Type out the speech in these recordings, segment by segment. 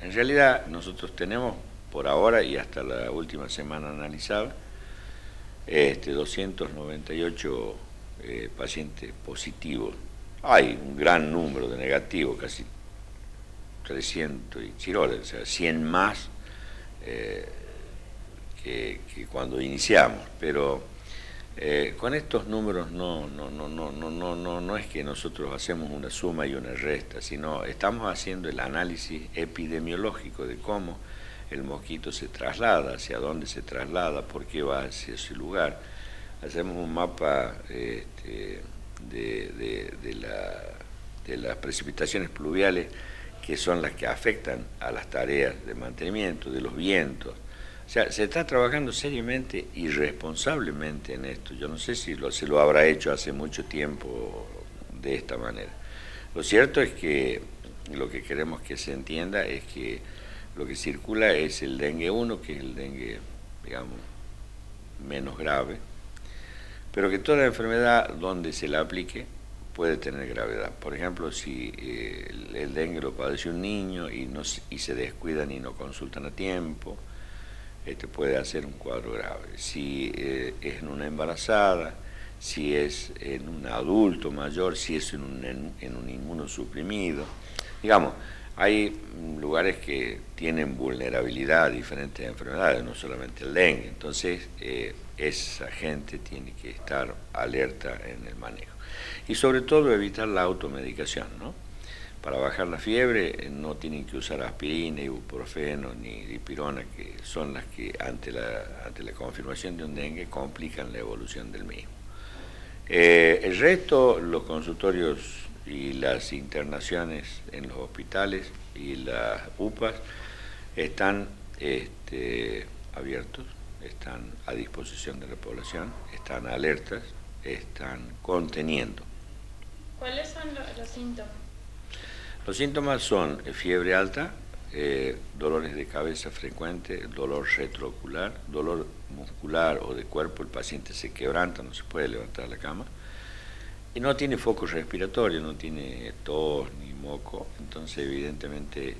En realidad nosotros tenemos por ahora y hasta la última semana analizada 298 pacientes positivos. Hay un gran número de negativos, casi 300 y chiroles, o sea, 100 más que cuando iniciamos, pero con estos números no es que nosotros hacemos una suma y una resta, sino estamos haciendo el análisis epidemiológico de cómo el mosquito se traslada, hacia dónde se traslada, por qué va hacia ese lugar. Hacemos un mapa de las precipitaciones pluviales, que son las que afectan a las tareas de mantenimiento, de los vientos. O sea, se está trabajando seriamente y responsablemente en esto. Yo no sé si se lo habrá hecho hace mucho tiempo de esta manera. Lo cierto es que lo que queremos que se entienda es que lo que circula es el dengue 1, que es el dengue, digamos, menos grave, pero que toda enfermedad donde se la aplique puede tener gravedad. Por ejemplo, si el dengue lo padece un niño y se descuidan y no consultan a tiempo, puede hacer un cuadro grave. Si es en una embarazada, si es en un adulto mayor, si es en un inmunosuprimido. Digamos, hay lugares que tienen vulnerabilidad a diferentes enfermedades, no solamente el dengue. Entonces, esa gente tiene que estar alerta en el manejo. Y sobre todo evitar la automedicación, ¿no? Para bajar la fiebre no tienen que usar aspirina, ibuprofeno ni dipirona, que son las que ante la confirmación de un dengue complican la evolución del mismo. El resto, los consultorios y las internaciones en los hospitales y las UPAs están abiertos, están a disposición de la población, están alertas, están conteniendo. ¿Cuáles son los síntomas? Los síntomas son fiebre alta, dolores de cabeza frecuente, dolor retroocular, dolor muscular o de cuerpo, el paciente se quebranta, no se puede levantar de la cama, y no tiene foco respiratorio, no tiene tos ni moco, entonces evidentemente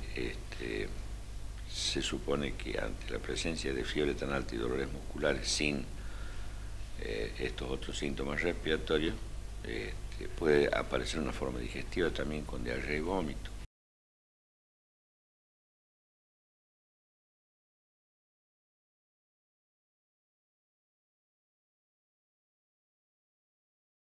se supone que ante la presencia de fiebre tan alta y dolores musculares sin estos otros síntomas respiratorios, puede aparecer una forma digestiva también con diarrea y vómito.